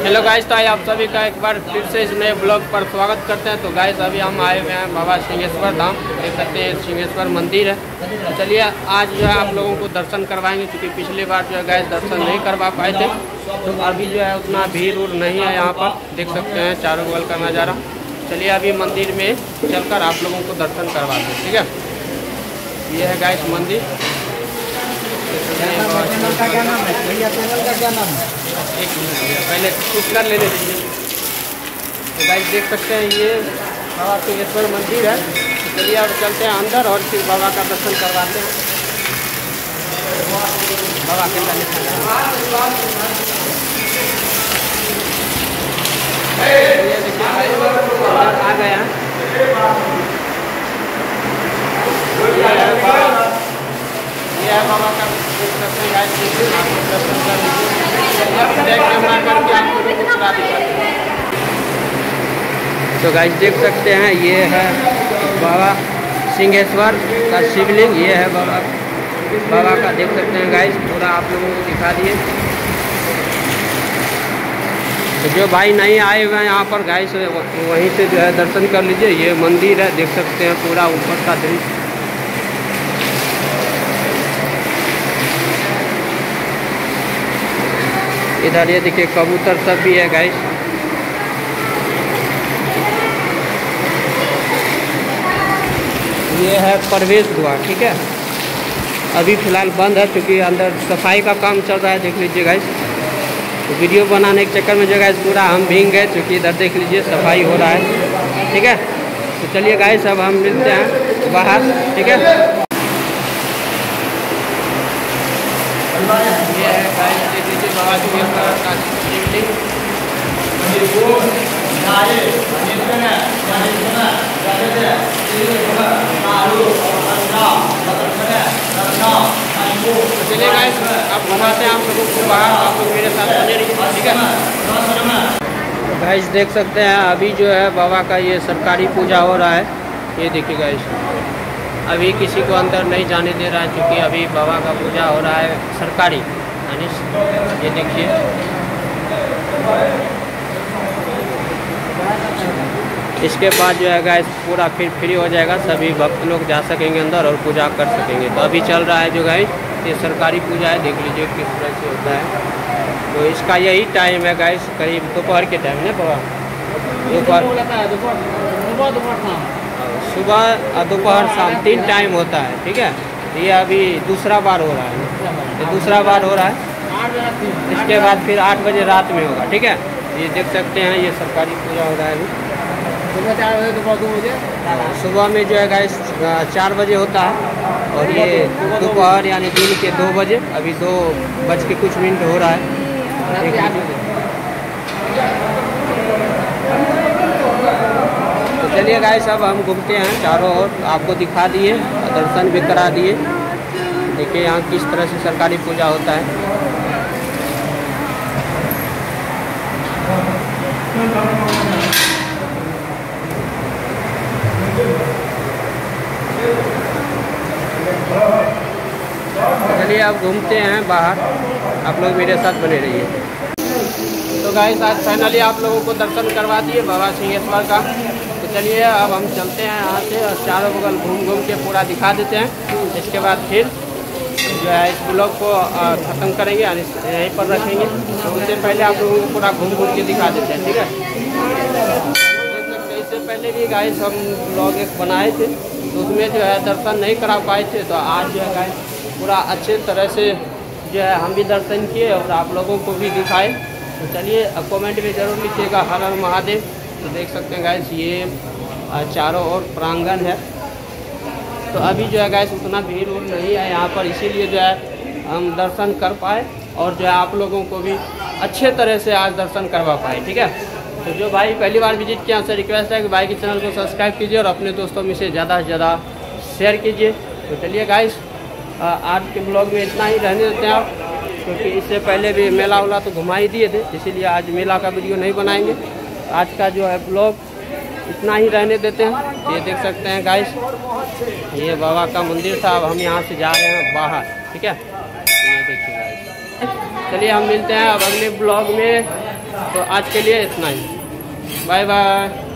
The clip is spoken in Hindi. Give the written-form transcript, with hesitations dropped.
हेलो गाइस, तो आप सभी का एक बार फिर से इस नए ब्लॉग पर स्वागत करते हैं। तो गाइस अभी हम आए हुए हैं बाबा सिंहेश्वर धाम, देख सकते हैं सिंहेश्वर मंदिर है। तो चलिए आज जो है आप लोगों को दर्शन करवाएंगे, क्योंकि पिछली बार जो है गाइस दर्शन नहीं करवा पाए थे। तो अभी जो है उतना भीड़ उड़ नहीं है यहाँ पर, देख सकते हैं चारों बगल का नज़ारा। चलिए अभी मंदिर में चलकर आप लोगों को दर्शन करवाते हैं, ठीक है। ये है गाइस मंदिर। एक मिनट पहले कुछ कर लेने दीजिए। तो गाइस देख सकते हैं ये बाबा सिंहेश्वर मंदिर है। तो चलिए अब चलते हैं अंदर और फिर बाबा का दर्शन करवाते हैं। बाबा के अंदर ये देखिए आ गए हैं। ये है बाबा का देख सकते हैं गाइस, दर्शन कर तो गाइस देख सकते हैं ये है बाबा सिंहेश्वर का शिवलिंग। ये है बाबा का देख सकते हैं गाइस, पूरा आप लोगों को दिखा दिए। तो जो भाई नहीं आए हुए हैं यहाँ पर गाइस, वहीं से जो है दर्शन कर लीजिए। ये मंदिर है, देख सकते हैं पूरा ऊपर का दृश्य। इधर ये देखिए कबूतर सब भी है गाइस। ये है प्रवेश द्वार, ठीक है। अभी फ़िलहाल बंद है क्योंकि अंदर सफाई का काम चल रहा है, देख लीजिए गाइस। तो वीडियो बनाने के चक्कर में जो गाइस पूरा हम भीग गए, क्योंकि इधर देख लीजिए सफाई हो रहा है, ठीक है। तो चलिए गाइस अब हम मिलते हैं बाहर, ठीक है। ये है गाइस, देख लीजिए बाबा सिंहेश्वर का शिवलिंग। चलिए गाइस अब घुमाते हैं आप लोगों को बाहर, आप लोग मेरे साथ बने रहिए, ठीक है। गाइस देख सकते हैं अभी जो है बाबा का ये सरकारी पूजा हो रहा है। ये देखिए गाइस, अभी किसी को अंदर नहीं जाने दे रहा है, क्योंकि अभी बाबा का पूजा हो रहा है सरकारी। ये देखिए इसके बाद जो है गाइस पूरा फिर फ्री हो जाएगा, सभी भक्त लोग जा सकेंगे अंदर और पूजा कर सकेंगे। तो अभी चल रहा है जो गाइस ये सरकारी पूजा है, देख लीजिए किस तरह से होता है। तो इसका यही टाइम है गाइस, करीब दोपहर के टाइम है बाबा, सुबह दोपहर शाम 3 टाइम होता है, ठीक है। ये अभी दूसरा बार हो रहा है, ये दूसरा बार हो रहा है। इसके बाद फिर 8 बजे रात में होगा, ठीक है। ये देख सकते हैं ये सरकारी पूजा हो रहा है अभी। सुबह 4 बजे, दोपहर 2 बजे। सुबह में जो है गाइस 4 बजे होता है, और ये दोपहर यानी दिन के 2 बजे। अभी 2 बज के कुछ मिनट हो रहा है। तो चलिए गाइस अब हम घूमते हैं चारों ओर, आपको दिखा दिए, दर्शन भी करा दिए। देखिए यहाँ किस तरह से सरकारी पूजा होता है। चलिए अब घूमते हैं बाहर, आप लोग मेरे साथ बने रहिए। तो गाइस आज फाइनली आप लोगों को दर्शन करवा दिए बाबा सिंहेश्वर का। तो चलिए अब हम चलते हैं यहाँ से और चारों बगल घूम के पूरा दिखा देते हैं। इसके बाद फिर जो है इस ब्लॉग को ख़त्म करेंगे, यानी यहीं पर रखेंगे। तो उससे पहले आप लोगों को पूरा घूम के दिखा देते हैं, ठीक है। देख सकते हैं इससे पहले भी गाइस हम ब्लॉग एक बनाए थे, तो उसमें जो है दर्शन नहीं करा पाए थे। तो आज जो है गाइस पूरा अच्छे तरह से जो है हम भी दर्शन किए और आप लोगों को भी दिखाए। तो चलिए अब कमेंट में ज़रूर लिखिएगा हर हर महादेव। तो देख सकते हैं गाइस ये चारों ओर प्रांगण है। तो अभी जो है गाइस उतना भीड़ उड़ नहीं है यहाँ पर, इसीलिए जो है हम दर्शन कर पाए और जो है आप लोगों को भी अच्छे तरह से आज दर्शन करवा पाए, ठीक है। तो जो भाई पहली बार विजिट किया उनसे रिक्वेस्ट है कि भाई के चैनल को सब्सक्राइब कीजिए और अपने दोस्तों में से ज़्यादा से ज़्यादा शेयर कीजिए। तो चलिए गाइस आज के ब्लॉग में इतना ही रहने देते हैं आप, क्योंकि इससे पहले भी मेला वाला तो घुमा ही दिए थे, इसीलिए आज मेला का वीडियो नहीं बनाएंगे। आज का जो है ब्लॉग इतना ही रहने देते हैं। ये देख सकते हैं गाइस ये बाबा का मंदिर था। अब हम यहाँ से जा रहे हैं बाहर, ठीक है। ये देखिए गाइस चलिए हम मिलते हैं अब अगले ब्लॉग में। तो आज के लिए इतना ही, बाय बाय।